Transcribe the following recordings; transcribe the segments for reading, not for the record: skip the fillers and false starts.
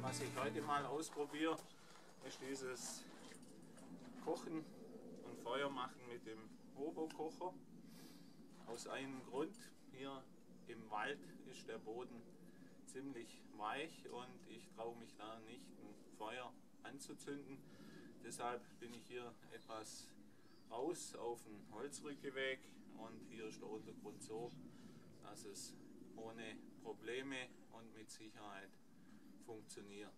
Was ich heute mal ausprobiere, ist dieses Kochen und Feuer machen mit dem Hobo-Kocher. Aus einem Grund: hier im Wald ist der Boden ziemlich weich und ich traue mich da nicht, ein Feuer anzuzünden. Deshalb bin ich hier etwas raus auf den Holzrückgeweg und hier ist der Untergrund so, dass es ohne Probleme und mit Sicherheit funktioniert.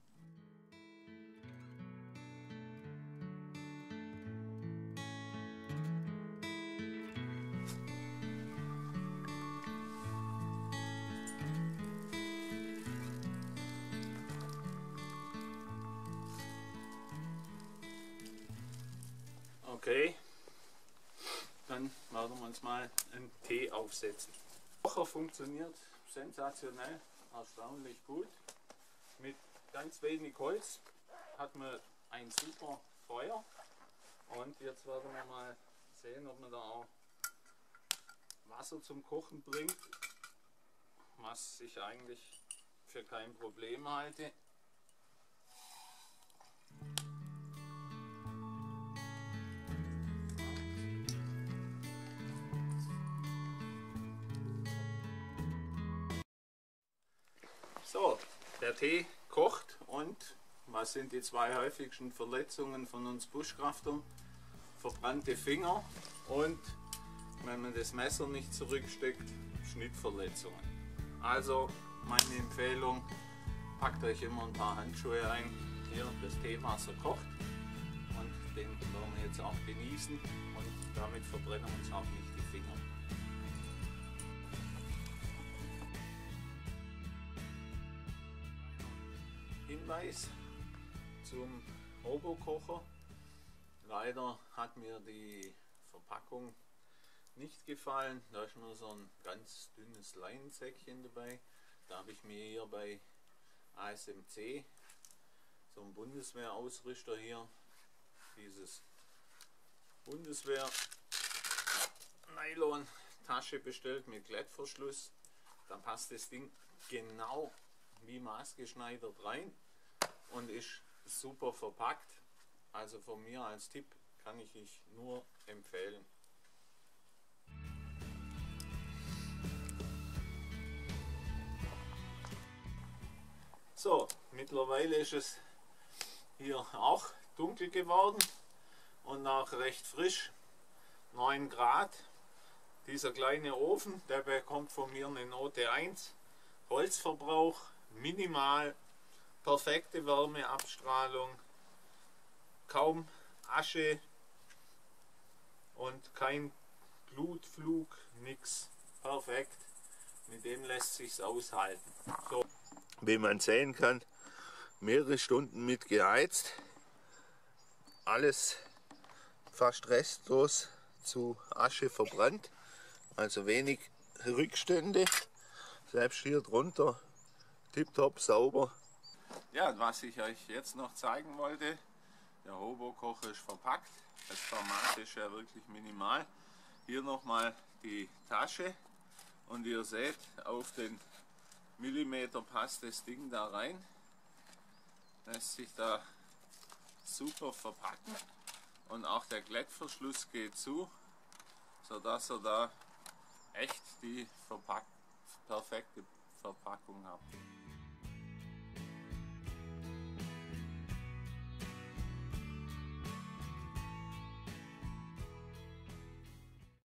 Okay, dann werden wir uns mal einen Tee aufsetzen. Der Kocher funktioniert sensationell, erstaunlich gut. Mit ganz wenig Holz hat man ein super Feuer. Und jetzt werden wir mal sehen, ob man da auch Wasser zum Kochen bringt, was ich eigentlich für kein Problem halte. So, der Tee kocht und was sind die zwei häufigsten Verletzungen von uns Buschcraftern? Verbrannte Finger und, wenn man das Messer nicht zurücksteckt, Schnittverletzungen. Also meine Empfehlung, packt euch immer ein paar Handschuhe ein. Hier, das Teewasser kocht und den werden wir jetzt auch genießen und damit verbrennen wir uns auch nicht die Finger. Hinweis zum Hobo-Kocher. Leider hat mir die Verpackung nicht gefallen. Da ist nur so ein ganz dünnes Leinensäckchen dabei. Da habe ich mir hier bei ASMC so einen Bundeswehrausrüster hier, dieses Bundeswehr Nylon Tasche bestellt mit Klettverschluss. Da passt das Ding genau wie maßgeschneidert rein und ist super verpackt. Also von mir als Tipp kann ich euch nur empfehlen. So, mittlerweile ist es hier auch dunkel geworden und auch recht frisch, 9 Grad. Dieser kleine Ofen, der bekommt von mir eine Note 1. Holzverbrauch minimal, perfekte Wärmeabstrahlung, kaum Asche und kein Glutflug, nix, perfekt. Mit dem lässt sich's aushalten. So. Wie man sehen kann, mehrere Stunden mit geheizt, alles fast restlos zu Asche verbrannt, also wenig Rückstände, selbst hier drunter tipptopp sauber. Ja, was ich euch jetzt noch zeigen wollte, der Hobo-Kocher ist verpackt, das Format ist ja wirklich minimal. Hier nochmal die Tasche und ihr seht, auf den Millimeter passt das Ding da rein, lässt sich da super verpacken und auch der Klettverschluss geht zu, sodass er da echt die verpackten